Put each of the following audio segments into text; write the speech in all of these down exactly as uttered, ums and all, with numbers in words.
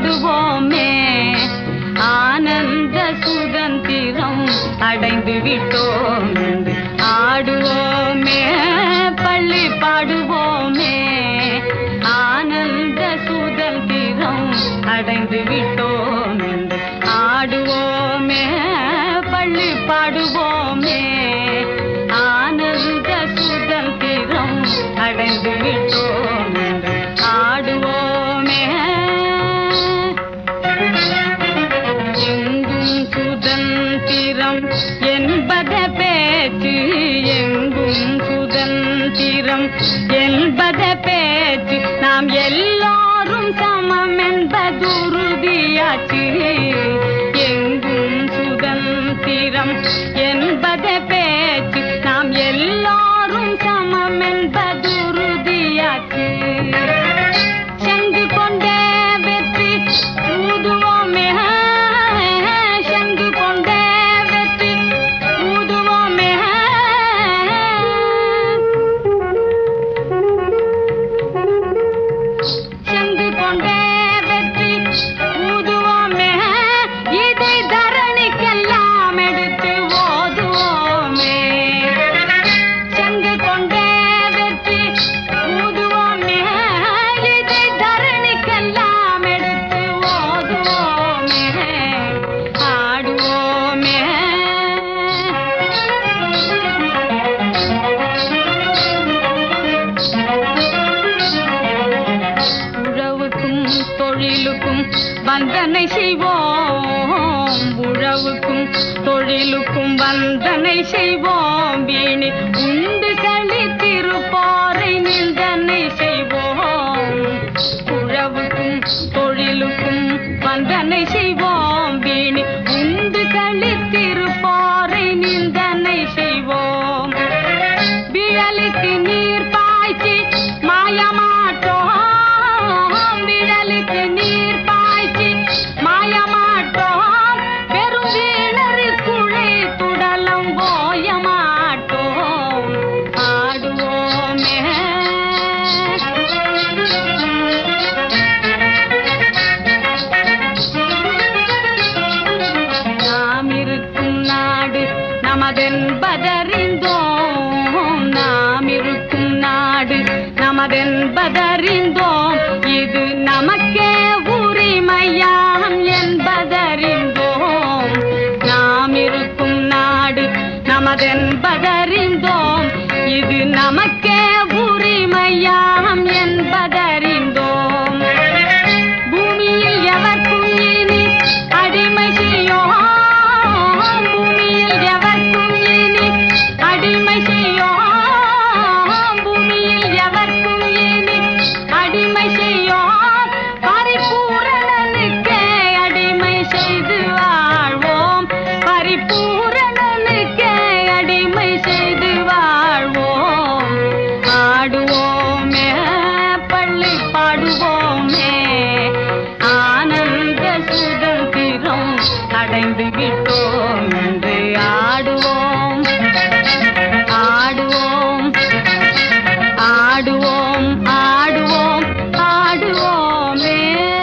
பாடுவோமே, ஆனந்த சுதந்திரம் அடைந்து விட்டோம் என்று ஆடுவோமே, பள்ளி பாடுவோமே, ஆனந்த சுதந்திரம் அடைந்து விட்டோம் என்று ஆடுவோமே, பள்ளி பாடுவோமே, ஆனந்த சுதந்திரம் அடைந்து விட்டோம் என்று ஆடுவோமே. எங்கும் சுதந்திரம் என்பத பேச்சு, எங்கும் சுதந்திரம் என்பத பேச்சு, நாம் எல்லாரும் சமம் என்பது உறுதியாச்சு. எங்கும் சுதந்திரம் என்பத பேச்சு, நாம் எல்லாரும் சமம் என்பது உறுதியாச்சு. சங்கு கொண்டே வெற்றி ஊதுவோமே, சங்கு கொண்டே வெற்றி ஊதுவோமே, சங்கு கொண்டே வெற்றி ஊதுவோமே, இதை தரணிக்கெல்லாம் எடுத்து ஓதுவோமே, சங்கு கொண்டே வெற்றி ஊதுவோமே, இதை தரணிக்கெல்லாம் எடுத்து ஓதுவோமே, ஆடுவோமே. உழவுக்கும் தொழிலுக்கும் வந்தனை செய்வோம், உழவுக்கும் தொழிலுக்கும் வந்தனை செய்வோம், வீணி உண்டு களித்திருப்போரை நிந்தனை செய்வோம். உழவுக்கும் தொழிலுக்கும் வந்தனை செய்வோம், வீணி உண்டு களித்திருப்போரை நிந்தனை செய்வோம். விழலுக்கு நீர் பாய்ச்சி மாயமாட்டோம், விழலுக்கு நீர் பாய்ச்சி மாயமாட்டோம், பெரும் வீணருக்குள்ளே துடலம் போயமாட்டோம், ஆடுவோமே. நாம் இருக்கும் நாடு நமதென்பதறிந்தோம், நாம் இருக்கும் நாடு நமதென்பதறிந்தோம், இது நமக்கே உரிமையாம் என்பதறிந்தோம். நாம் இருக்கும் நாடு நமதென்பதறிந்தோம், இது நமக்கே உரிமையாம் என்பதறிந்தோம். பூமியில் எவர்க்கும் இனி அடிமை செய்யோம், பூமியில் எவர்க்கும் இனி அடிமை செய்யோம், பூமியில் எவர்க்கும் இனி அடிமை செய்யோம், பரிபூரணனுக்கே அடிமை செய்து வாழ்வோம், பரிபூரணனுக்கே அடிமை செய்து வாழ்வோம், ஆடுவோமே, பள்ளி பாடுவோமே, ஆனந்த சுதந்திரம் அடைந்து விட்டோம் என்று ஆடுவோம், ஆடுவோம், ஆடுவோம், ஆடுவோம், ஆடுவோமே.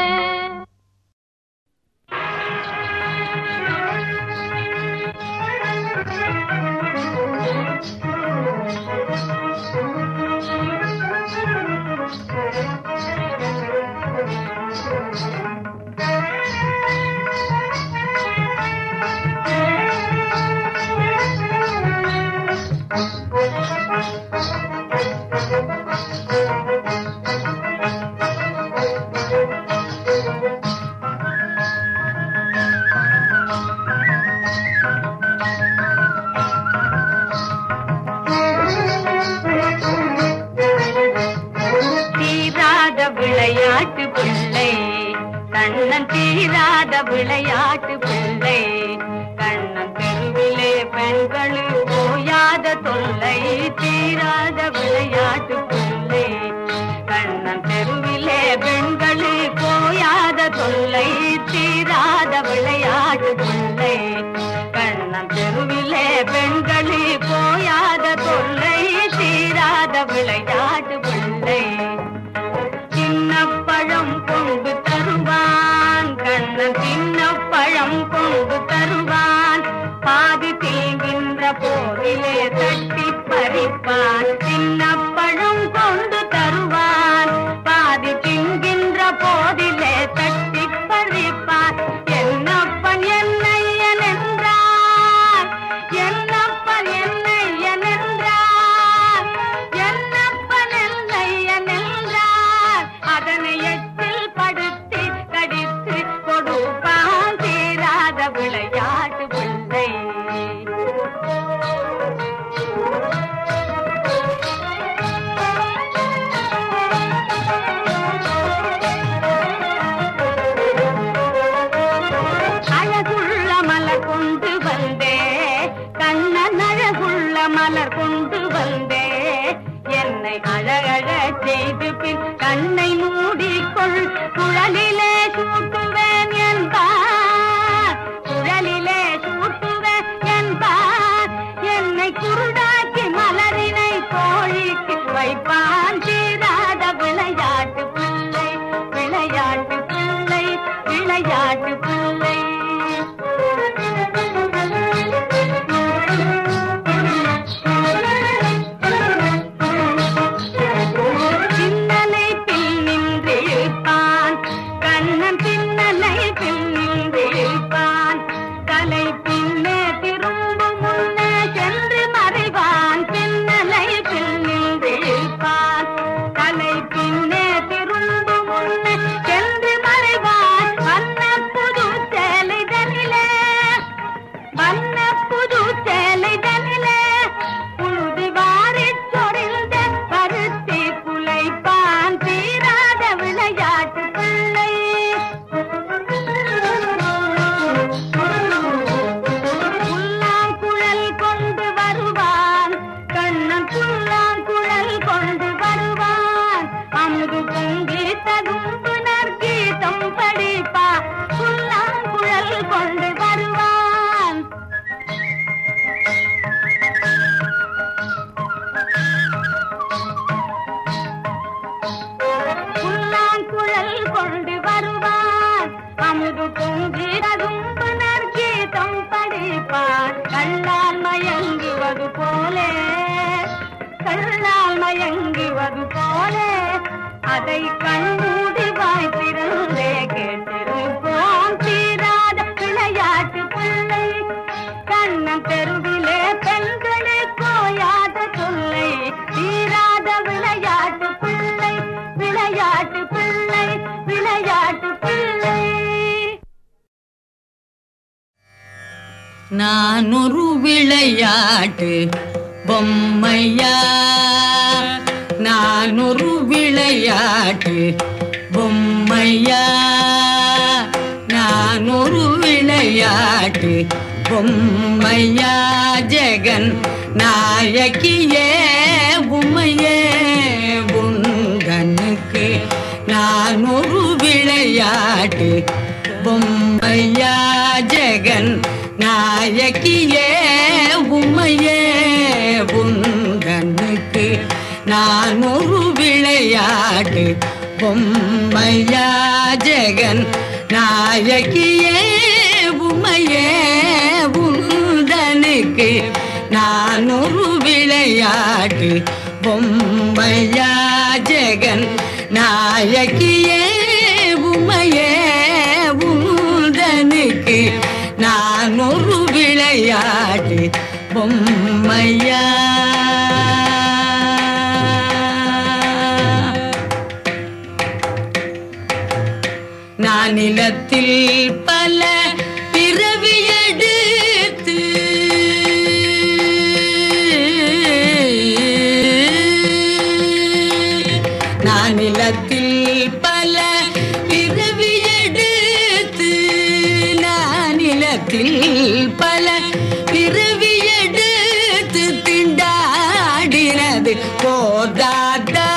தீராத விளையாட்டு பிள்ளை, கண்ணன் தீராத விளையாட்டு பிள்ளை, கண்ணன் தெருவிலே பெண்களு போயாத தொல்லை, தீராத விளையாட்டு பிள்ளை, கண்ணன் தெருவிலே பெண்களு போயாத தொல்லை, தீராத விளையாட்டு பிள்ளை, கண்ணன் தெருவிலே பெண்களு போயாத தொல்லை, தீராத விளையாட்டு பிள்ளை. சின்ன பழம் கொண்டு தருவான் விளையாட்டு பிள்ளை. கண்ணால் மயங்குவது போலே கண்ணால் மயங்குவது போலே அதை கண்மூடி வாய்த்திருந்தே கேட்டிருப்போம். தீராத விளையாட்டு பிள்ளை கண்ணன் தெருவிலே பெண்களே கோயாத சொல்லை. தீராத விளையாட்டு பிள்ளை விளையாட்டு பிள்ளை விளையாட்டு பிள்ளை. நான் ஒரு விளையாட்டு பொம்மையா, நான் ஒரு விளையாட்டு பொம்மையா, நான் ஒரு விளையாட்டு பொம்மையா, ஜெகன் நாயகியே உம்மையே உங்கனுக்கு நான் ஒரு விளையாட்டு பொம்மையா, ஜெகன் நாயகியே உம்மையே உங்கனுக்கு நான் ஒரு விளையாட்டு பொம்மையா, ஜெகன் நாயகியே உம்மையே உந்தனுக்கு நான் ஒரு விளையாட்டு பொம்மையா, ஜெகன் நாயகியே உம்மையே உந்தனுக்கு நான் ஒரு விளையாட்டு பொம்மையா. நான் நிலத்தில் பல பிறவி எடுத்து நான் நிலத்தில் பல பிறவி எடுத்து நான் நிலத்தில் பல பிறவி எடுத்து திண்டாடினது போதாதா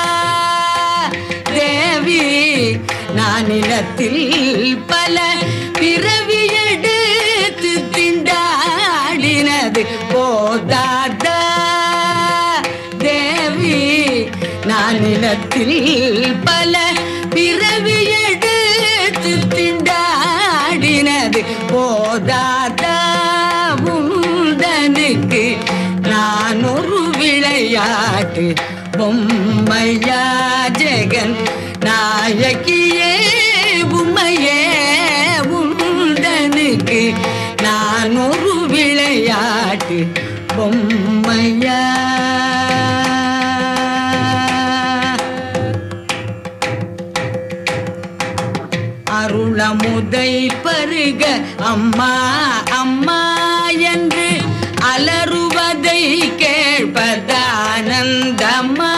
தேவி. நான் நிலத்தில் பல பிறவி எடுத்து திண்டாடினது போதாதா தேவி. நான் நிலத்தில் பல பிறவி எடுத்து திண்டாடினது போதாதா உந்தனுக்கு நான் ஒரு விளையாட்டு பொம்மையா, ஜெகன் நாயகியே உம்மையே உந்தனுக்கு நான் ஒரு விளையாட்டு பொம்மையா. அருளமுதை பருக அம்மா அம்மா என்று அலறுவதை கேட்பதானந்தம்மா.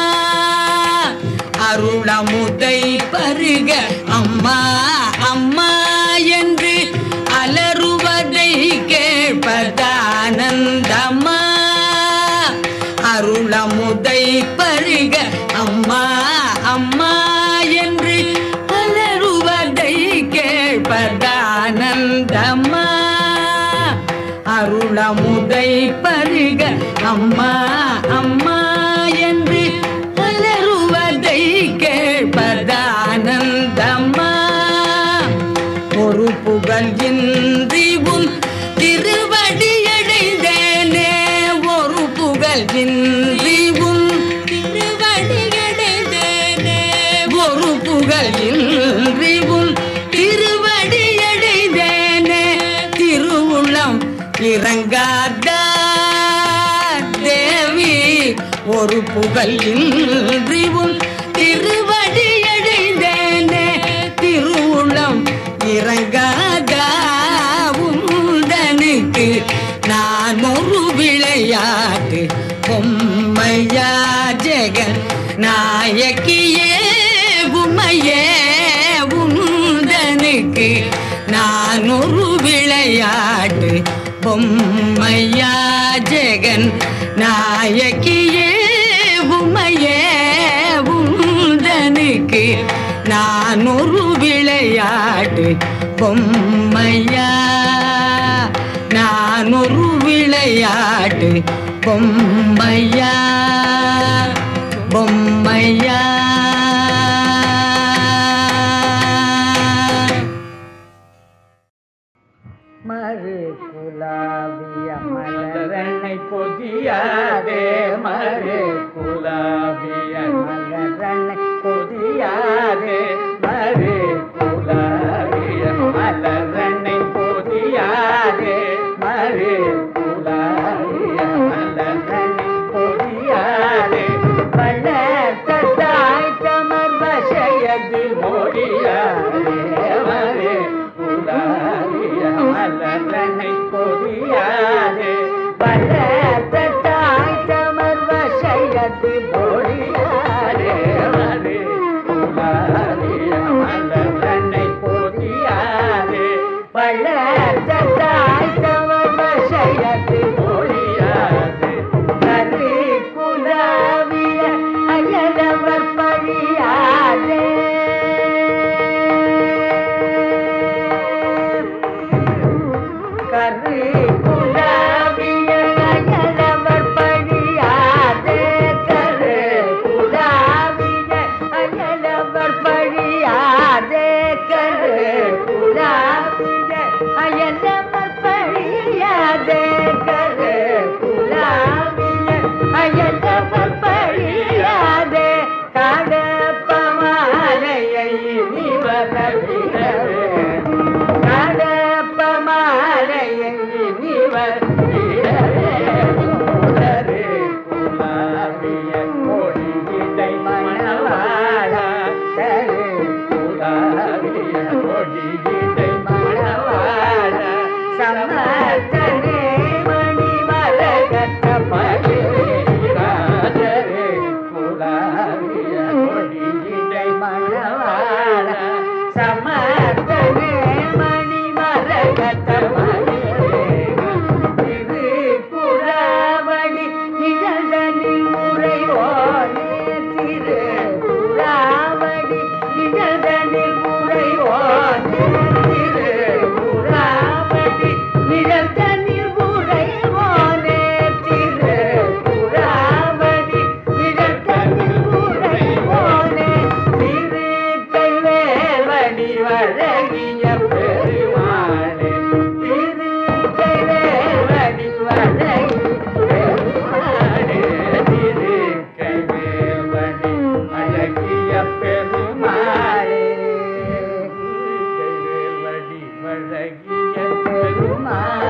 அருளமுதை பருக அம்மா அம்மா என்று அலறுவதை கேட்பதானந்தம்மா. அருளமுதை பருக அம்மா அம்மா என்று அலறுவதை கேட்பதானந்தம்மா. அருளமுதை பருக அம்மா அம்மா என்று அலறுவதை கேட்பதானந்தம்மா. ஒரு புகழ் இன்றி உன் திருவடி அடைந்தேனே ஒரு புகழ் இன்றி உன் திருவடி அடைந்தேனே ஒரு புகழ் இன்றி உன் திருவடி அடைந்தேனே திருவுள்ளம் இறங்காத தேவி ஒரு புகழ் இன்றி உன் திருவடி அடைந்தேனே திருவுள்ளம் இறங்காத உந்தனுக்கு நான் ஒரு விளையாட்டு பொம்மையா ஜெகன் நாயகியே உமையே உந்தனுக்கு நான் ஒரு விளையாட்டு பொம்மையா ஜெகன் நாயகியே உமையே உந்தனுக்கு நான் ஒரு விளையாட்டு பொம்மையா நான் ஒரு விளையாட்டு பொம்மையா பொம்மையா மறு குலாவிய மலரனை பொதியாதே மறு குலாவிய மலரனை பொதியாதே மறு குலாவிய மலரனை பொதியாதே மறு குலாவிய மலரனை பொதியாதே வளர்த்த தாய் தமர் வசையது மொழியாதே மறு குலாவிய மலரனை பொதியாதே வளர்த்த தாய் தமர் வசையது மொழியாதே மறு குலாவிய மலரனை பொதியாதே வளர்த்த தாய் தமர் வசையது மொழியாதே கரு குலாவிய அயலவர் பழியாதே கரு குலாவிய அயலவர் பழியாதே கரு குலாவிய அயலவர் பழியாதே கரு குலாவிய அயலவர் பழியாதே கரு குலாவிய அயலவர் பழியாதே கடப்பமாலையை நிவரவிடவே கடப்பமாலையை நிவரவிடவே முதரு குலாவிய கொடியிடை மணவாளா தரு குலாவிய கொடியிடை மணவாளா சமர்த்தனே மணிமரகத்த பகிரேராதரே குலாவிய கொடியிடை மணவாளா சமர்த்தனே மணிமரகத்த பகிரேரா திரு குலாவடி நிழல்தனில் உறைவோனே திரு குலாவடி நிழல்தனில் உறைவோனே திரு குலாவடி நிழல்தனில் உறைவோனே திரு குலாவடி நிழல்தனில் உறைவோனே திரு கைவேல்வடி வழங்கிய பெருமாளே திரு கைவேல்வடி வழங்கிய பெருமாளே திரு கைவேல்வடி அழகிய பெருமாளே கைவேல்வடி வழங்கிய பெருமாளே